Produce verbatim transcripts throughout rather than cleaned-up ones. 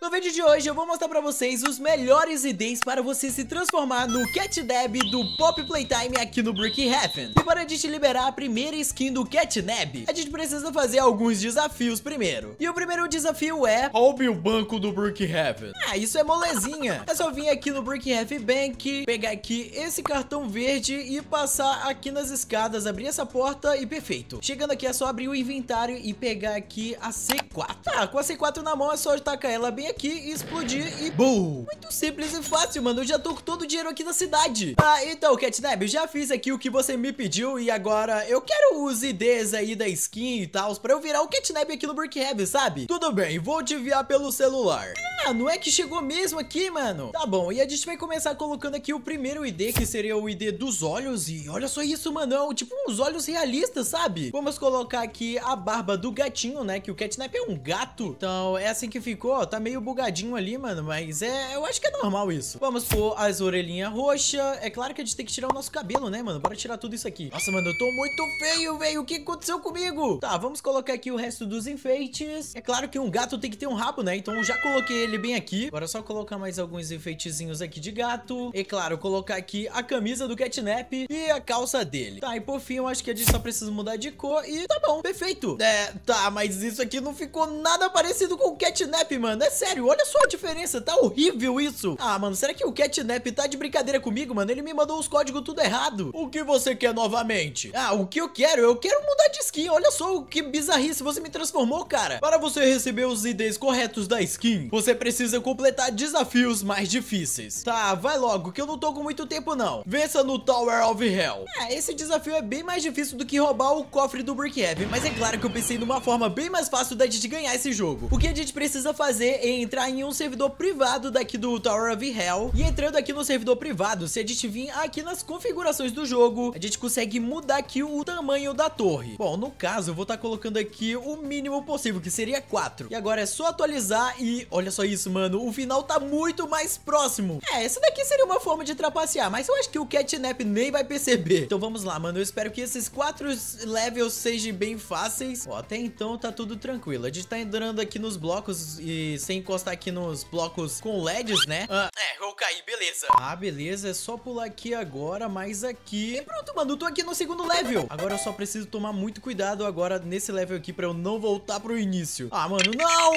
No vídeo de hoje eu vou mostrar pra vocês os melhores ideias para você se transformar no Catnab do Pop Playtime aqui no Brookhaven. E para a gente liberar a primeira skin do Catnab, a gente precisa fazer alguns desafios primeiro. E o primeiro desafio é: roube o banco do Brookhaven. Ah, isso é molezinha. É só vir aqui no Brookhaven Bank, pegar aqui esse cartão verde e passar aqui nas escadas, abrir essa porta e perfeito. Chegando aqui é só abrir o inventário e pegar aqui a C quatro. Tá, com a C quatro na mão é só tacar ela bem aqui e explodir e boom! Muito simples e fácil, mano. Eu já tô com todo o dinheiro aqui na cidade. Ah, então, Catnab, eu já fiz aqui o que você me pediu e agora eu quero os I Ds aí da skin e tal, pra eu virar o Catnab aqui no Brookhaven, sabe? Tudo bem, vou te enviar pelo celular. Ah, não é que chegou mesmo aqui, mano? Tá bom, e a gente vai começar colocando aqui o primeiro I D, que seria o I D dos olhos. E olha só isso, mano, tipo uns olhos realistas, sabe? Vamos colocar aqui a barba do gatinho, né? Que o Catnab é um gato. Então é assim que ficou, ó. Tá meio bugadinho ali, mano, mas é, eu acho que é normal isso. Vamos pôr as orelhinhas roxas. É claro que a gente tem que tirar o nosso cabelo, né, mano? Bora tirar tudo isso aqui. Nossa, mano, eu tô muito feio, velho. O que aconteceu comigo? Tá, vamos colocar aqui o resto dos enfeites. É claro que um gato tem que ter um rabo, né? Então eu já coloquei ele bem aqui. Agora é só colocar mais alguns enfeitezinhos aqui de gato. E claro, colocar aqui a camisa do Catnab e a calça dele. Tá, e por fim eu acho que a gente só precisa mudar de cor e tá bom, perfeito. É, tá, mas isso aqui não ficou nada parecido com o Catnab, mano. É sério, olha só a diferença, tá horrível isso. Ah, mano, será que o Catnab tá de brincadeira comigo, mano? Ele me mandou os códigos tudo errado. O que você quer novamente? Ah, o que eu quero? Eu quero mudar de skin. Olha só o que bizarrice você me transformou, cara. Para você receber os I Ds corretos da skin, você precisa completar desafios mais difíceis. Tá, vai logo, que eu não tô com muito tempo, não. Vença no Tower of Hell. É, esse desafio é bem mais difícil do que roubar o cofre do Brookhaven, mas é claro que eu pensei numa forma bem mais fácil da gente ganhar esse jogo. O que a gente precisa fazer é entrar em um servidor privado daqui do Tower of Hell. E entrando aqui no servidor privado, se a gente vir aqui nas configurações do jogo, a gente consegue mudar aqui o tamanho da torre. Bom, no caso, eu vou estar tá colocando aqui o mínimo possível, que seria quatro. E agora é só atualizar e olha só isso, mano. O final tá muito mais próximo. É, essa daqui seria uma forma de trapacear, mas eu acho que o Catnab nem vai perceber. Então vamos lá, mano. Eu espero que esses quatro levels sejam bem fáceis. Ó, até então tá tudo tranquilo. A gente tá entrando aqui nos blocos e sem encostar aqui nos blocos com L E Ds, né? Ah, é, eu caí, beleza. Ah, beleza. É só pular aqui agora, mais aqui. E pronto, mano. Eu tô aqui no segundo level. Agora eu só preciso tomar muito cuidado agora nesse level aqui pra eu não voltar pro início. Ah, mano, não,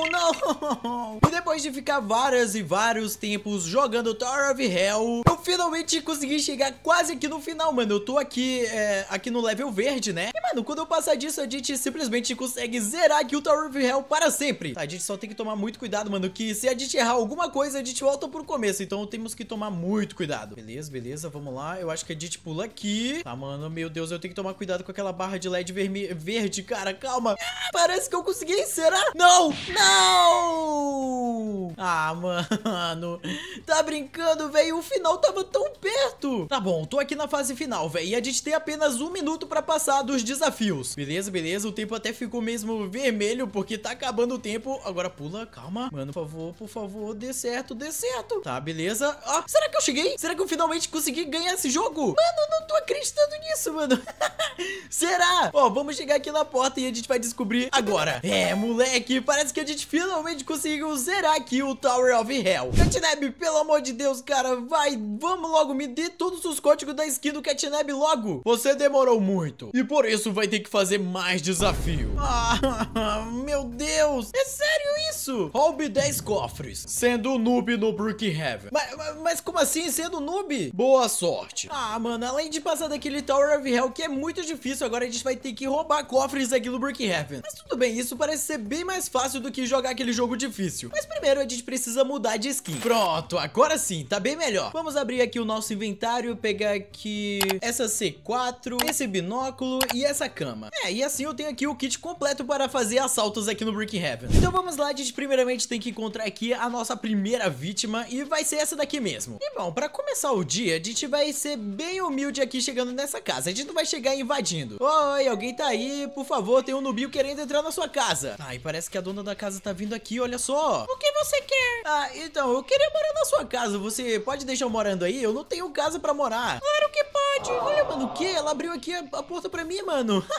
não. E depois de ficar várias e vários tempos jogando Tower of Hell, eu finalmente consegui chegar quase aqui no final, mano. Eu tô aqui, é, aqui no level verde, né? E, mano, quando eu passar disso, a gente simplesmente consegue zerar aqui o Tower of Hell para sempre. Tá, a gente só tem que tomar muito cuidado, mano, que se a gente errar alguma coisa, a gente volta pro começo. Então temos que tomar muito cuidado. Beleza, beleza, vamos lá. Eu acho que a gente pula aqui. Tá, mano, meu Deus, eu tenho que tomar cuidado com aquela barra de L E D verme verde, cara, calma. Ah, parece que eu consegui, será? Não, não. Ah, mano, tá brincando, velho. O final tava tão perto. Tá bom, tô aqui na fase final, velho. E a gente tem apenas um minuto pra passar dos desafios. Beleza, beleza. O tempo até ficou mesmo vermelho, porque tá acabando o tempo. Agora pula, calma. Mano, por favor, por favor, dê certo, dê certo. Tá, beleza. Ah, será que eu cheguei? Será que eu finalmente consegui ganhar esse jogo? Mano, eu não tô acreditando nisso, mano. Será? Ó, vamos chegar aqui na porta e a gente vai descobrir agora. É, moleque, parece que a gente finalmente conseguiu zerar aqui o Tower of Hell. Catnab, pelo amor de Deus, cara, vai, vamos logo, me dê todos os códigos da skin do Catnab logo. Você demorou muito e por isso vai ter que fazer mais desafio. Ah, meu Deus, é sério isso? Roube dez cofres, sendo noob no Brookhaven. Mas, mas, mas como assim, sendo noob? Boa sorte. Ah, mano, além de passar daquele Tower of Hell, que é muito difícil, agora a gente vai ter que roubar cofres aqui no Brookhaven. Mas tudo bem, isso parece ser bem mais fácil do que jogar aquele jogo difícil. Mas primeiro a gente precisa mudar de skin. Pronto, agora sim, tá bem melhor. Vamos abrir aqui o nosso inventário, pegar aqui essa C quatro, esse binóculo e essa cama. É, e assim eu tenho aqui o kit completo para fazer assaltos aqui no Brookhaven. Então vamos lá, a gente primeiramente tem que encontrar aqui a nossa primeira vítima e vai ser essa daqui mesmo. E bom, pra começar o dia, a gente vai ser bem humilde aqui chegando nessa casa. A gente não vai chegar invadindo. Oi, alguém tá aí? Por favor, tem um nubio querendo entrar na sua casa. Ah, e parece que a dona da casa tá vindo aqui, olha só. O que você quer? Ah, então, eu queria morar na sua casa. Você pode deixar eu morando aí? Eu não tenho casa pra morar. Claro que pode. Olha, mano, o que? Ela abriu aqui a, a porta pra mim, mano.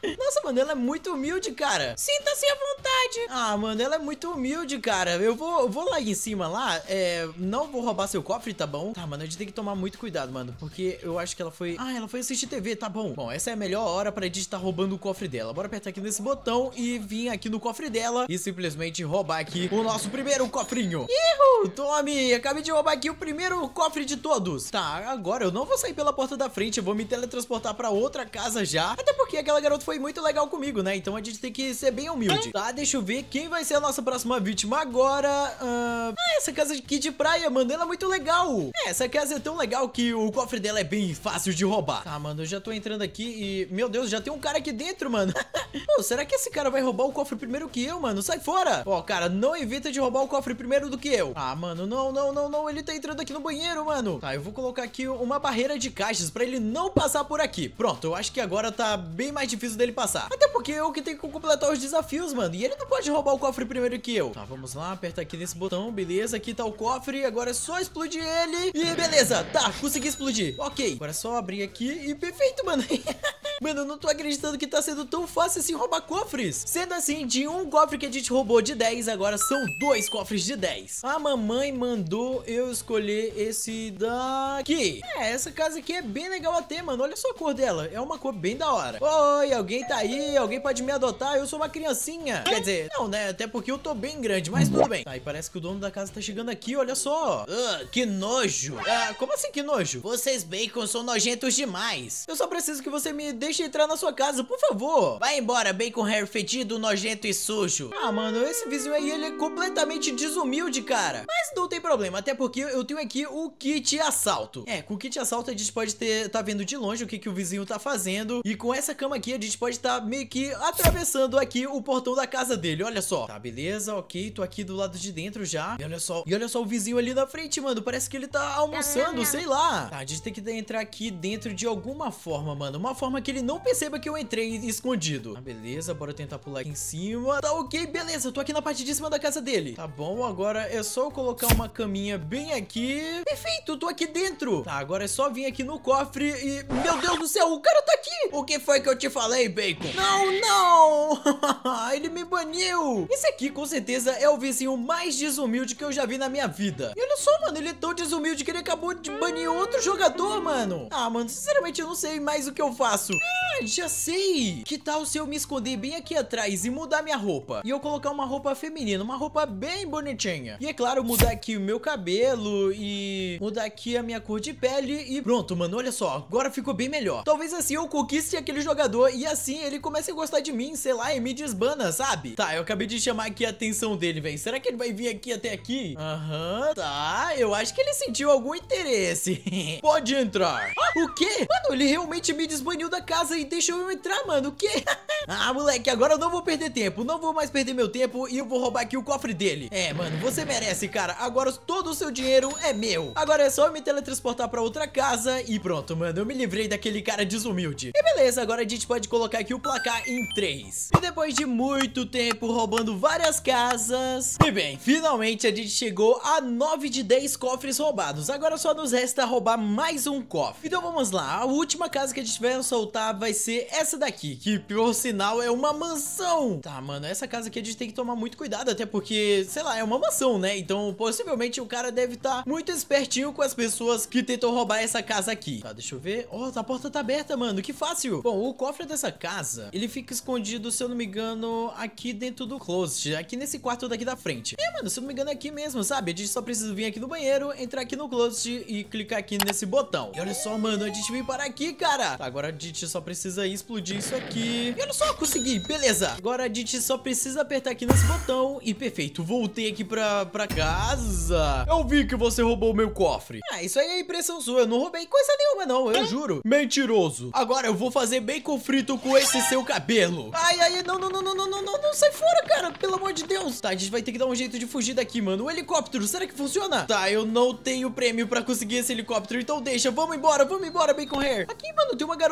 Nossa, mano, ela é muito humilde, cara. Sinta-se à vontade. Ah, mano, ela é muito humilde, cara. Eu vou, eu vou lá em cima, lá. É, não vou roubar seu cofre, tá bom? Tá, mano, a gente tem que tomar muito cuidado, mano. Porque eu acho que ela foi... Ah, ela foi assistir T V, tá bom. Bom, essa é a melhor hora pra gente estar roubando o cofre dela. Bora apertar aqui nesse botão e vir aqui no cofre dela e simplesmente roubar aqui o nosso primeiro cofrinho. Ihu! Tome! Acabei de roubar aqui o primeiro cofre de todos. Tá, agora eu não vou sair pela porta da frente. Eu vou me teletransportar pra outra casa já. Até porque aquela garota foi muito legal comigo, né? Então a gente tem que ser bem humilde. Tá, deixa eu ver quem vai ser a nossa próxima vítima agora. Ah, essa casa aqui de praia, mano, ela é muito legal. É, essa casa é tão legal que o cofre dela é bem fácil de roubar. Tá, mano, eu já tô entrando aqui e... Meu Deus, já tem um cara aqui dentro, mano. Pô, será que esse cara vai roubar o cofre primeiro que eu, mano? Sai fora. Ó, cara, não evita de roubar o cofre primeiro do que eu. Ah, mano, não, não, não, não. Ele tá entrando aqui no banheiro, mano. Tá, eu vou colocar aqui uma barreira de caixas pra ele não passar por aqui. Pronto, eu acho que agora tá bem mais difícil dele passar. Até porque eu que tenho que completar os desafios, mano. E ele não pode roubar o cofre primeiro que eu. Tá, vamos lá, aperta aqui nesse botão. Beleza, aqui tá o cofre. Agora é só explodir ele. E beleza, tá, consegui explodir. Ok, agora é só abrir aqui e perfeito, mano. Mano, eu não tô acreditando que tá sendo tão fácil assim roubar cofres. Sendo assim, de um cofre que a gente roubou de dez, agora são dois cofres de dez. A mamãe mandou eu escolher esse daqui. É, essa casa aqui é bem legal até, mano. Olha só a cor dela, é uma cor bem da hora. Oi, alguém tá aí? Alguém pode me adotar? Eu sou uma criancinha. Quer dizer, não, né? Até porque eu tô bem grande, mas tudo bem. Tá, e parece que o dono da casa tá chegando aqui, olha só. Uh, que nojo. Ah, como assim que nojo? Vocês bacon são nojentos demais. Eu só preciso que você me deixe entrar na sua casa, por favor. Vai embora, bacon hair fedido, nojento e sujo. Ah, mano, esse vizinho aí, ele é completamente desumilde, cara. Mas não tem problema, até porque eu tenho aqui o kit assalto. É, com o kit assalto a gente pode ter, tá vendo de longe o que, que o vizinho tá fazendo. E com essa cama aqui a gente pode estar tá meio que atravessando aqui o portão da casa dele, olha só. Tá, beleza, ok, tô aqui do lado de dentro já. E olha só, e olha só o vizinho ali na frente, mano, parece que ele tá almoçando, sei lá. Tá, a gente tem que entrar aqui dentro de alguma forma, mano. Uma forma que ele não perceba que eu entrei escondido. Ah, beleza, bora tentar pular aqui em cima. Tá, ok, beleza, eu tô aqui na parte de cima da casa dele. Tá bom, agora é só eu colocar uma caminha bem aqui. Perfeito, eu tô aqui dentro. Tá, agora é só vir aqui no cofre e... Meu Deus do céu, o cara tá aqui. O que foi que eu te falei, bacon? Não, não. Ele me baniu. Esse aqui, com certeza, é o vizinho mais desumilde que eu já vi na minha vida. E olha só, mano, ele é tão desumilde que ele acabou de banir outro jogador, mano. Ah, mano, sinceramente, eu não sei mais o que eu faço. Ah, já sei. Que tal se eu me esconder bem aqui atrás e mudar minha roupa? E eu colocar uma roupa feminina, uma roupa bem bonitinha. E é claro, mudar aqui o meu cabelo e mudar aqui a minha cor de pele e pronto, mano, olha só, agora ficou bem melhor. Talvez assim eu conquiste aquele jogador e assim ele comece a gostar de mim, sei lá, e me desbana, sabe? Tá, eu acabei de chamar aqui a atenção dele, velho. Será que ele vai vir aqui até aqui? Aham, uhum, tá, eu acho que ele sentiu algum interesse. Pode entrar. Ah, o quê? Mano, ele realmente me desbaniu da casa e deixou eu entrar, mano, o quê? Ah, moleque, agora eu não vou perder tempo, não vou mais perder meu tempo e eu vou roubar aqui o cofre dele. É, mano, você merece, cara. Agora todo o seu dinheiro é meu. Agora é só eu me teletransportar pra outra casa e pronto, mano, eu me livrei daquele cara desumilde. E beleza, agora a gente pode colocar aqui o placar em três. E depois de muito tempo roubando várias casas, e bem, finalmente a gente chegou a nove de dez cofres roubados. Agora só nos resta roubar mais um cofre. Então vamos lá, a última casa que a gente vai soltar vai ser essa daqui, que por sinal é uma mansão. Tá, mano, essa casa aqui a gente tem que tomar muito cuidado, até porque, sei lá, é uma mansão, né? Então possivelmente o cara deve estar tá muito espertinho com as pessoas que tentam roubar essa casa aqui. Tá, deixa eu ver. Ó, oh, a porta tá aberta, mano, que fácil. Bom, o cofre dessa casa, ele fica escondido, se eu não me engano, aqui dentro do closet, aqui nesse quarto daqui da frente. É, mano, se eu não me engano é aqui mesmo, sabe? A gente só precisa vir aqui no banheiro, entrar aqui no closet e clicar aqui nesse botão. E olha só, mano, a gente veio parar aqui, cara. Tá, agora a gente só precisa explodir isso aqui. E olha só, consegui, beleza. Agora a gente só precisa apertar aqui nesse botão e perfeito, voltei aqui pra, pra casa. Eu vi que você roubou o meu cofre. Ah, isso aí é impressão sua, eu não roubei coisa nenhuma não, eu juro. Mentiroso. Agora eu vou fazer bacon frito com esse seu cabelo. Ai, ai, não, não, não, não, não, não, não, não, sai fora, cara, pelo amor de Deus. Tá, a gente vai ter que dar um jeito de fugir daqui, mano. O helicóptero, será que funciona? Tá, eu não tenho prêmio pra conseguir esse helicóptero, então deixa, vamos embora, vamos embora, bacon hair. Aqui, mano, tem uma garota com mó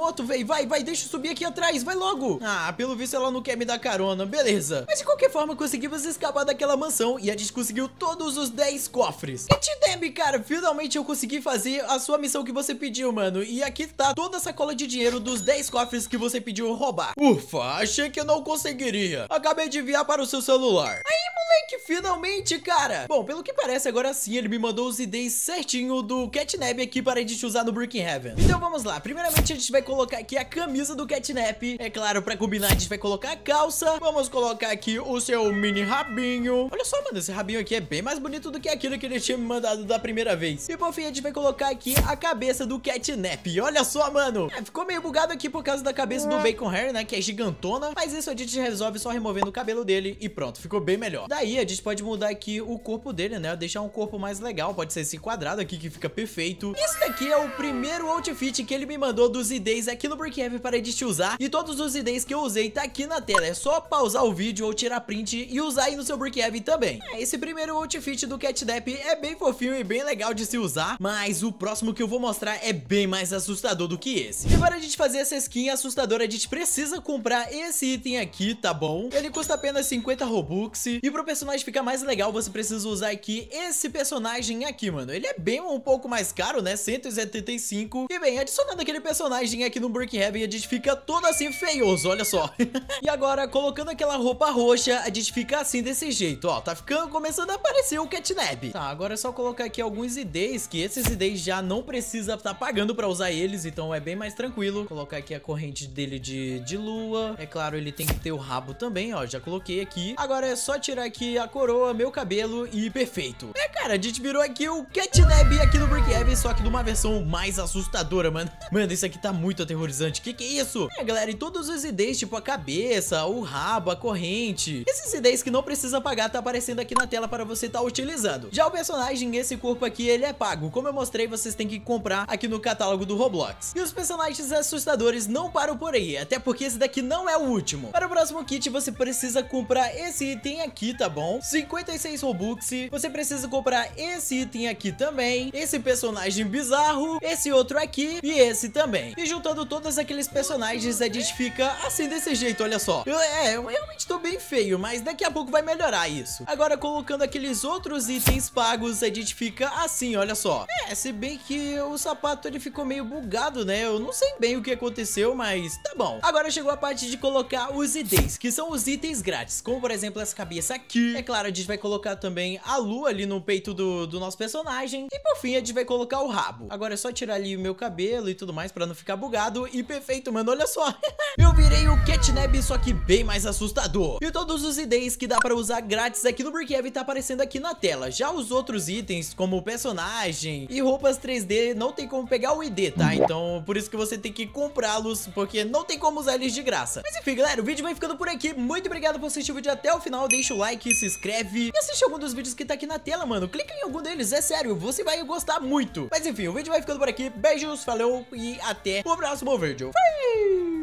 moto, velho. Vai, vai, deixa eu subir aqui atrás, vai logo. Ah, pelo visto ela não quer me dar carona, beleza. Mas de qualquer forma, conseguimos escapar daquela mansão e a gente conseguiu todos os dez cofres. Catnap, cara, finalmente eu consegui fazer a sua missão que você pediu, mano. E aqui tá toda a sacola de dinheiro dos dez cofres que você pediu roubar. Ufa, achei que eu não conseguiria. Acabei de enviar para o seu celular. Aí, moleque, finalmente, cara. Bom, pelo que parece, agora sim ele me mandou os I Ds certinho do Catnap aqui para a gente usar no Brookhaven. Então vamos lá, primeiramente a gente vai colocar aqui a camisa do Catnap. É claro, pra combinar a gente vai colocar a calça. Vamos colocar aqui o seu mini rabinho. Olha só, mano, esse rabinho aqui é bem mais bonito do que aquilo que ele tinha me mandado da primeira vez. E por fim a gente vai colocar aqui a cabeça do Catnap. Olha só, mano, é, ficou meio bugado aqui por causa da cabeça do Bacon Hair, né, que é gigantona. Mas isso a gente resolve só removendo o cabelo dele e pronto, ficou bem melhor. Daí a gente pode mudar aqui o corpo dele, né, deixar um corpo mais legal. Pode ser esse quadrado aqui que fica perfeito. Esse daqui é o primeiro outfit que ele me mandou dos I Ds aqui no Brookhaven para a gente usar. E todos os I Ds que eu usei tá aqui na tela. É só pausar o vídeo ou tirar print e usar aí no seu Brookhaven também. É, esse primeiro outfit do Catnap é bem fofinho e bem legal de se usar. Mas o próximo que eu vou mostrar é bem mais assustador do que esse. E para a gente fazer essa skin assustadora, a gente precisa comprar esse item aqui, tá bom? Ele custa apenas cinquenta Robux. E pro personagem ficar mais legal, você precisa usar aqui esse personagem aqui, mano. Ele é bem um pouco mais caro, né? cento e setenta e cinco. E bem, adicionando aquele personagem aqui no Brookhaven, a gente fica todo assim feioso, olha só. E agora, colocando aquela roupa roxa, a gente fica assim desse jeito, ó. Tá ficando, começando a aparecer o Catnap. Tá, agora é só colocar aqui alguns I Ds, que esses I Ds já não precisa tá pagando pra usar eles, então é bem mais tranquilo. Colocar aqui a corrente dele de, de lua. É claro, ele tem que ter o rabo também, ó. Já coloquei aqui. Agora é só tirar aqui a coroa, meu cabelo e perfeito. É, cara, a gente virou aqui o Catnap aqui no Brookhaven, só que de uma versão mais assustadora, mano. Mano, isso aqui tá muito aterrorizante. Que que é isso? É, galera, e todos os I Ds, tipo a cabeça, o rabo, a corrente, esses I Ds que não precisa pagar, tá aparecendo aqui na tela para você tá utilizando. Já o personagem, esse corpo aqui, ele é pago. Como eu mostrei, vocês têm que comprar aqui no catálogo do Roblox. E os personagens assustadores não param por aí, até porque esse daqui não é o último. Para o próximo kit, você precisa comprar esse item aqui, tá bom? cinquenta e seis Robux. Você precisa comprar esse item aqui também, esse personagem bizarro, esse outro aqui e esse também. E juntando todos aqueles personagens, a gente fica assim desse jeito, olha só. Eu, é, eu realmente tô bem feio, mas daqui a pouco vai melhorar isso. Agora, colocando aqueles outros itens pagos, a gente fica assim, olha só. É, se bem que o sapato ele ficou meio bugado, né? Eu não sei bem o que aconteceu, mas tá bom. Agora chegou a parte de colocar os I Ds, que são os itens grátis, como por exemplo essa cabeça aqui. É claro, a gente vai colocar também a lua ali no peito do, do nosso personagem. E por fim, a gente vai colocar o rabo. Agora é só tirar ali o meu cabelo e tudo mais pra não ficar bugado. E perfeito, mano, olha só. Eu virei o Catnap, só que bem mais assustador. E todos os I Ds que dá pra usar grátis aqui no Brookhaven tá aparecendo aqui na tela. Já os outros itens, como o personagem e roupas três D, não tem como pegar o I D, tá? Então, por isso que você tem que comprá-los, porque não tem como usar eles de graça. Mas enfim, galera, o vídeo vai ficando por aqui. Muito obrigado por assistir o vídeo até o final. Deixa o like, se inscreve e assiste algum dos vídeos que tá aqui na tela, mano. Clica em algum deles, é sério, você vai gostar muito. Mas enfim, o vídeo vai ficando por aqui. Beijos, falou e até o próximo vídeo. Fui!